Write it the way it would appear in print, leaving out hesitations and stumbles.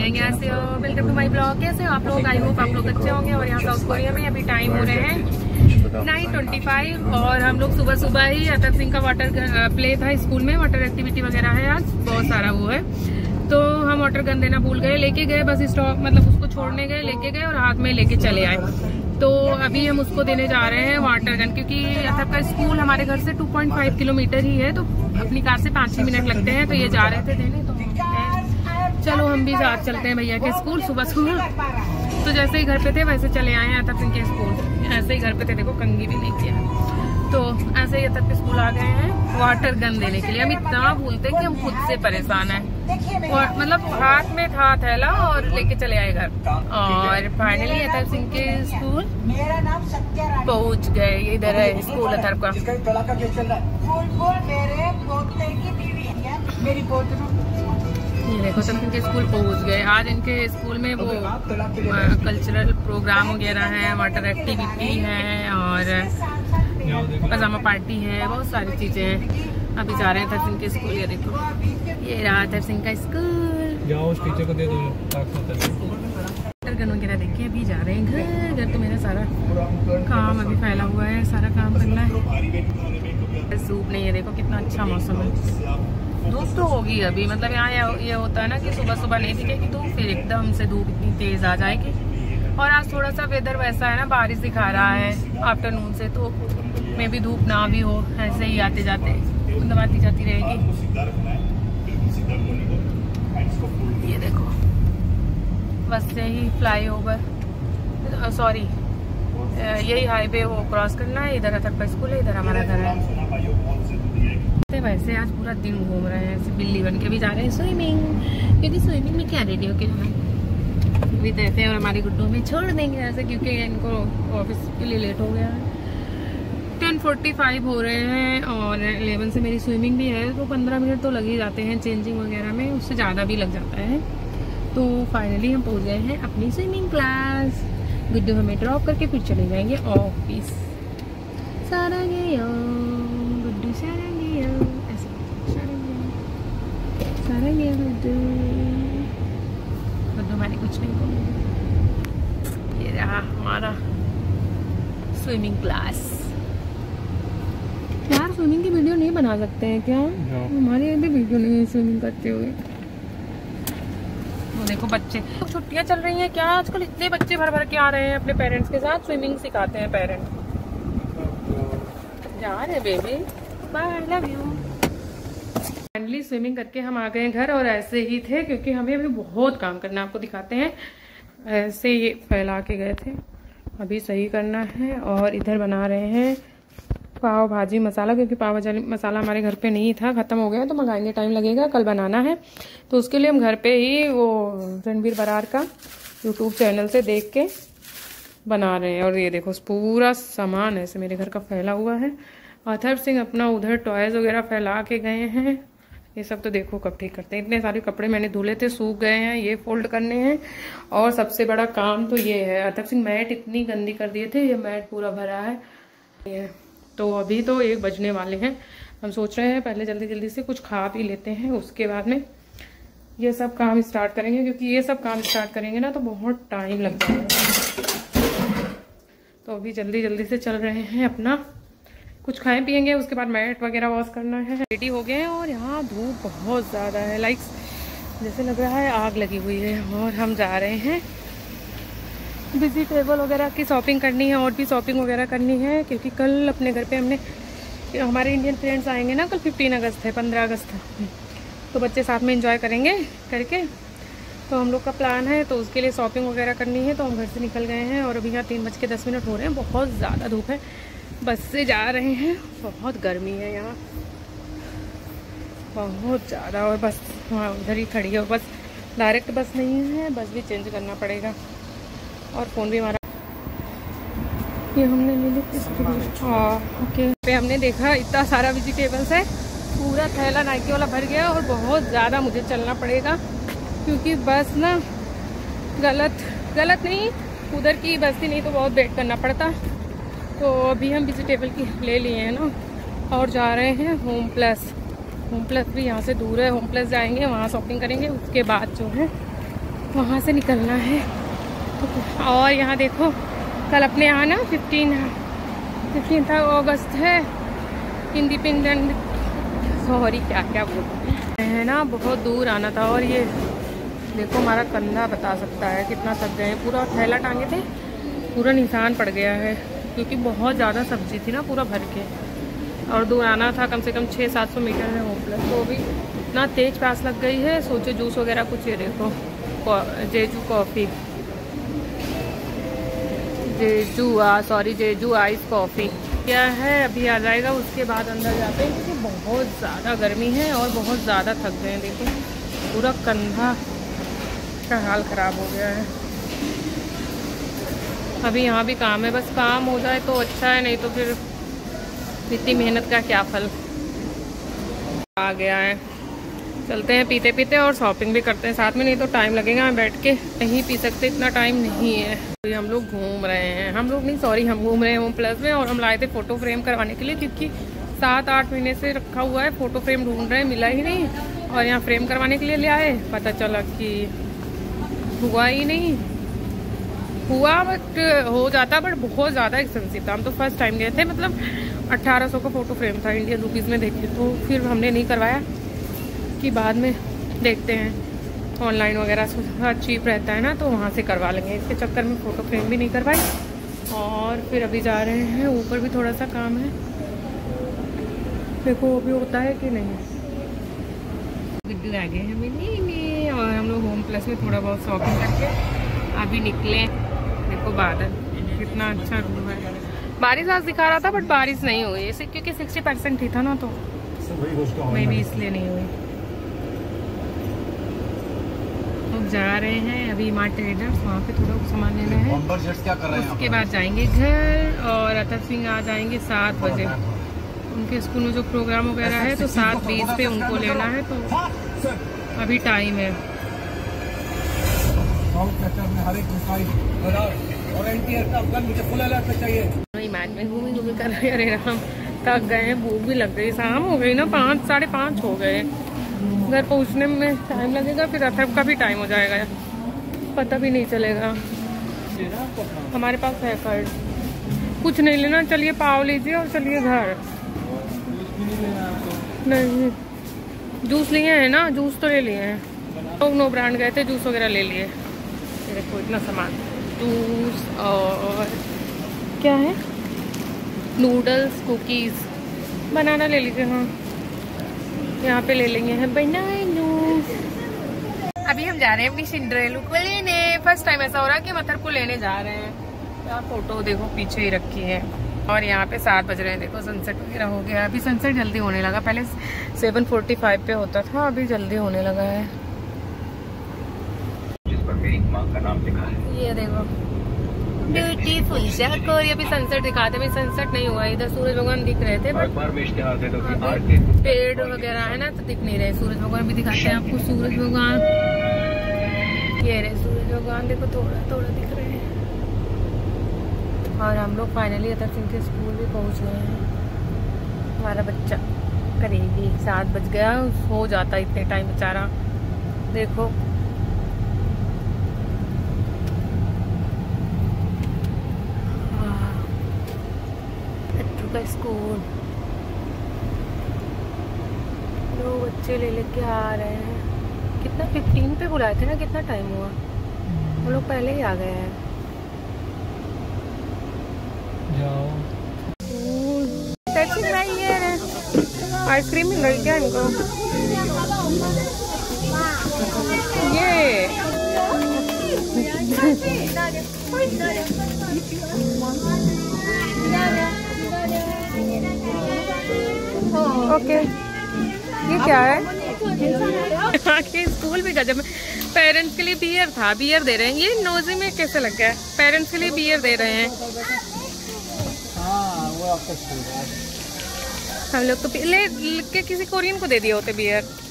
कैसे हो? Welcome to my blog. कैसे हो आप लोग? आई होप आप लोग अच्छे होंगे। और यहाँ साउथ कोरिया में अभी टाइम हो रहे हैं 9:25 और हम लोग सुबह सुबह ही अतक सिंह का वाटर प्ले था स्कूल में, वाटर एक्टिविटी वगैरह है आज, बहुत सारा वो है। तो हम वाटर गन देना भूल गए, लेके गए बस स्टॉप, मतलब उसको छोड़ने गए, लेके गए और हाथ में लेके चले आए। तो अभी हम उसको देने जा रहे हैं वाटर गन, क्योंकि अतक का स्कूल हमारे घर से 2.5 किलोमीटर ही है, तो अपनी कार से 5-6 मिनट लगते हैं। तो ये जा रहे थे देने, तो चलो हम भी साथ चलते हैं भैया के स्कूल सुबह सुबह। तो जैसे ही घर पे थे वैसे चले आए हैं अतक सिंह के स्कूल। ऐसे ही घर पे थे, देखो कंघी भी नहीं किया। तो ऐसे ही अतक के स्कूल आ गए हैं वाटर गन देने के लिए। हम इतना भूलते हैं कि हम खुद से परेशान हैं, और मतलब हाथ में था थैला और लेके चले आए घर। और फाइनली अतक सिंह के स्कूल पहुंच गए। इधर है स्कूल अतक का। ये देखो सब इनके स्कूल पहुंच गए। आज इनके स्कूल में वो कल्चरल प्रोग्राम वगैरह है, वाटर एक्टिविटी है और पजामा पार्टी है, बहुत सारी चीजें हैं। अभी जा रहे हैं अतक सिंह के स्कूल। ये देखो ये रहा अतक सिंह का स्कूल। जाओ उस टीचर को दे दो वाटर गन वगैरह देख के अभी जा रहे हैं घर। घर तो मेरा सारा काम अभी फैला हुआ है, सारा काम करना है। सूप नहीं है, देखो कितना अच्छा मौसम है। धूप तो होगी अभी, मतलब यहाँ ये होता है ना कि सुबह सुबह नहीं दिखेगी धूप, फिर एकदम से धूप इतनी तेज आ जाएगी। और आज थोड़ा सा वेदर वैसा है ना, बारिश दिखा रहा है आफ्टरनून से, तो मे भी धूप ना भी हो, ऐसे ही आते जाते दबाती जाती रहेगी। ये देखो बस से ही फ्लाई ओवर, सॉरी यही हाईवे वो क्रॉस करना है। इधर अतक का स्कूल है, इधर हमारा घर है। वैसे आज पूरा दिन घूम रहे हैं, ऐसे बिल्ली बन के भी जा रहे हैं स्विमिंग, क्योंकि स्विमिंग में क्या रेडी होके जाना भी देते हैं। और हमारी गुड्डू में छोड़ देंगे ऐसे, क्योंकि इनको ऑफिस के लिए लेट हो गया है। 10:45 हो रहे हैं और 11 से मेरी स्विमिंग भी है, तो 15 मिनट तो लग ही जाते हैं चेंजिंग वगैरह में, उससे ज़्यादा भी लग जाता है। तो फाइनली हम पहुँच गए हैं अपनी स्विमिंग क्लास। गुड्डू हमें ड्रॉप करके फिर चले जाएंगे ऑफिस। सारा गया गुड्डू, सारा गया, ऐसे सारा गया गुड्डू। गुड्डू मैंने कुछ नहीं बोला। ये रहा हमारा स्विमिंग क्लास। यार स्विमिंग की वीडियो नहीं बना सकते हैं क्या? हमारे भी वीडियो नहीं है स्विमिंग करते हुए। तो देखो बच्चे, छुट्टियां चल रही हैं क्या आजकल, इतने बच्चे भर भर के आ रहे हैं अपने पेरेंट्स के साथ। स्विमिंग सिखाते हैं पेरेंट्स। जा रहे baby, bye, love you. Finally swimming करके हम आ गए घर, और ऐसे ही थे क्योंकि हमें अभी बहुत काम करना है। आपको दिखाते हैं, ऐसे ये फैला के गए थे, अभी सही करना है। और इधर बना रहे हैं पाव भाजी मसाला, क्योंकि पाव भाजी मसाला हमारे घर पे नहीं था, ख़त्म हो गया, तो मंगाएंगे, टाइम लगेगा, कल बनाना है। तो उसके लिए हम घर पे ही वो रणबीर बरार का यूट्यूब चैनल से देख के बना रहे हैं। और ये देखो पूरा सामान ऐसे मेरे घर का फैला हुआ है। अतक सिंह अपना उधर टॉयज वगैरह फैला के गए हैं। ये सब तो देखो कब ठीक करते हैं। इतने सारे कपड़े मैंने धुले थे, सूख गए हैं, ये फोल्ड करने हैं। और सबसे बड़ा काम तो ये है, अतक सिंह मैट इतनी गंदी कर दिए थे, ये मैट पूरा भरा है। तो अभी तो 1 बजने वाले हैं। हम सोच रहे हैं पहले जल्दी जल्दी से कुछ खा पी लेते हैं, उसके बाद में ये सब काम स्टार्ट करेंगे, क्योंकि ये सब काम स्टार्ट करेंगे ना तो बहुत टाइम लग जाएगा। तो अभी जल्दी जल्दी से चल रहे हैं, अपना कुछ खाएं पियेंगे, उसके बाद मैट वगैरह वॉश करना है। रेडी हो गए हैं और यहाँ धूप बहुत ज़्यादा है, लाइक जैसे लग रहा है आग लगी हुई है। और हम जा रहे हैं वेजिटेबल वगैरह की शॉपिंग करनी है, और भी शॉपिंग वगैरह करनी है, क्योंकि कल अपने घर पे हमने, हमारे इंडियन फ्रेंड्स आएंगे ना, कल 15 अगस्त है, 15 अगस्त है, तो बच्चे साथ में एंजॉय करेंगे करके। तो हम लोग का प्लान है, तो उसके लिए शॉपिंग वगैरह करनी है। तो हम घर से निकल गए हैं और अभी यहाँ 3:10 हो रहे हैं। बहुत ज़्यादा धूप है, बस से जा रहे हैं, बहुत गर्मी है यहाँ बहुत ज़्यादा। और बस वहाँ उधर ही खड़ी है, बस डायरेक्ट बस नहीं है, बस भी चेंज करना पड़ेगा। और फ़ोन भी हमारा ये हमने ले लिया। ओके पे हमने देखा इतना सारा वेजिटेबल्स है, पूरा थैला नाइकी वाला भर गया। और बहुत ज़्यादा मुझे चलना पड़ेगा, क्योंकि बस ना गलत नहीं, उधर की बस थी, नहीं तो बहुत वेट करना पड़ता। तो अभी हम वेजिटेबल की ले लिए हैं ना, और जा रहे हैं होम प्लस भी यहाँ से दूर है। होम प्लस जाएंगे, वहाँ शॉपिंग करेंगे, उसके बाद जो है वहाँ से निकलना है। तो और यहाँ देखो कल अपने यहाँ ना 15 अगस्त है, इंडिपेंडेंट, सॉरी क्या क्या बोलते हैं ना, बहुत दूर आना था। और ये देखो हमारा कंधा बता सकता है कितना थक गए, पूरा थैला टांगे थे, पूरा निशान पड़ गया है क्योंकि बहुत ज़्यादा सब्जी थी ना पूरा भर के। और दूर आना था, कम से कम 600-700 मीटर है होमप्लस। तो भी इतना तेज प्यास लग गई है, सोचो जूस वगैरह कुछ। ये देखो Jeju coffee, Jeju ice coffee क्या है, अभी आ जाएगा। उसके बाद अंदर जाते हैं क्योंकि बहुत ज़्यादा गर्मी है और बहुत ज़्यादा थक गए हैं। देखो पूरा कंधा का हाल ख़राब हो गया है। अभी यहाँ भी काम है, बस काम हो जाए तो अच्छा है, नहीं तो फिर इतनी मेहनत का क्या फल। आ गया है, चलते हैं पीते पीते और शॉपिंग भी करते हैं साथ में, नहीं तो टाइम लगेगा। मैं बैठ के नहीं पी सकते, इतना टाइम नहीं है। तो हम लोग घूम रहे हैं, हम घूम रहे हैं होमप्लस में। और हम लाए थे फ़ोटो फ्रेम करवाने के लिए क्योंकि 7-8 महीने से रखा हुआ है, फ़ोटो फ्रेम ढूंढ रहे हैं, मिला ही नहीं। और यहाँ फ्रेम करवाने के लिए ले आए, पता चला कि हुआ ही नहीं। हुआ बट हो जाता, बट बहुत ज़्यादा एक्सपेंसिव था। हम तो फर्स्ट टाइम गए थे, मतलब 1800 का फ़ोटो फ्रेम था इंडियन रुपीज़ में देखे। तो फिर हमने नहीं करवाया कि बाद में देखते हैं, ऑनलाइन वगैरह से चीप रहता है ना, तो वहाँ से करवा लेंगे। इसके चक्कर में फ़ोटो फ्रेम भी नहीं करवाई। और फिर अभी जा रहे हैं ऊपर, भी थोड़ा सा काम है, देखो वो भी होता है कि नहीं। गुड्डू आ गए हैं मिनी में, और हम लोग होमप्लस में थोड़ा बहुत शॉपिंग करके अभी निकले। देखो बादल कितना अच्छा रूम है। बारिश आज दिखा रहा था बट बारिश नहीं हुई इसे, क्योंकि 60% ही था ना, तो मैं भी इसलिए नहीं हुई। लोग जा रहे हैं अभी मार्ट ट्रेडर्स, वहाँ पे थोड़ा सामान लेना है। उसके बाद जाएंगे घर, और अतर सिंह आ जाएंगे 7 बजे। उनके स्कूल में जो प्रोग्राम वगैरह है तो 7:20 पे उनको लेना है, तो अभी टाइम है। घूमी कर रहे, अरे राम थक गए हैं, भूख भी लग गई, शाम हो गई ना, 5 साढ़े 5 हो गए। घर पहुंचने में टाइम लगेगा, फिर अथर्व का भी टाइम हो जाएगा, पता भी नहीं चलेगा। हमारे पास है कार्ड, कुछ नहीं लेना, चलिए पाव लीजिए और चलिए घर। नहीं जूस लिए हैं ना, जूस तो ले लिए हैं, तो नो ब्रांड गए थे, जूस वगैरह ले लिए। देखो इतना सामान, जूस और क्या है, नूडल्स, कुकीज़, बनाना ले लीजिए। हाँ यहाँ पे ले लेंगे हैं बनाना। अभी हम जा रहे हैं अपनी सिंड्रेलू को लेने। फर्स्ट टाइम ऐसा हो रहा है कि हम अथर्व को लेने जा रहे हैं। यहाँ फोटो देखो पीछे ही रखी है। और यहाँ पे 7 बज रहे हैं, देखो सनसेट वगैरह हो गया। अभी सनसेट जल्दी होने लगा, पहले 7:45 पे होता था, अभी जल्दी होने लगा है। ये देखो ब्यूटीफुल शहर को, ये भी सनसेट दिखाते हैं। सनसेट नहीं हुआ, इधर सूरज भगवान दिख रहे थे, बट पेड़ वगैरह है ना तो दिख नहीं रहे। सूरज भगवान भी दिखाते हैं आपको, सूरज भगवान, ये रहे सूरज भगवान, देखो थोड़ा थोड़ा दिख रहे हैं। और हम लोग फाइनली अतर सिंह के स्कूल भी पहुंच गए हैं। हमारा बच्चा करीबी 7 बज गया, हो जाता इतने टाइम बेचारा। देखो का स्कूल, दो बच्चे ले लेके आ रहे हैं। कितना 15 पे बुलाए थे ना, कितना टाइम हुआ, हम लोग पहले ही आ गए हैं। जाओ आइसक्रीम मिल रही क्या इनको? ये ओके ये क्या है? यहाँ के स्कूल भी गजब में। पेरेंट्स के लिए बियर था, बियर दे रहे हैं। ये नोजी में कैसे लग गया? पेरेंट्स के लिए बियर दे रहे हैं। हम लोग तो ले के किसी कोरियन को दे दिए होते बियर।